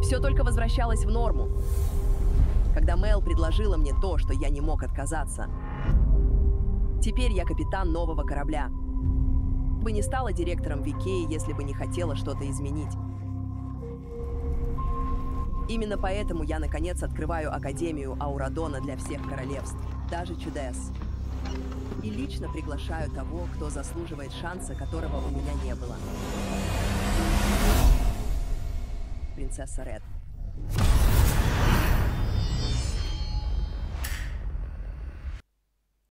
Все только возвращалось в норму. Когда Мел предложила мне то, что я не мог отказаться. Теперь я капитан нового корабля. Бы не стала директором Викеи, если бы не хотела что-то изменить. Именно поэтому я, наконец, открываю Академию Аурадона для всех королевств, даже чудес. И лично приглашаю того, кто заслуживает шанса, которого у меня не было. Принцесса Ред.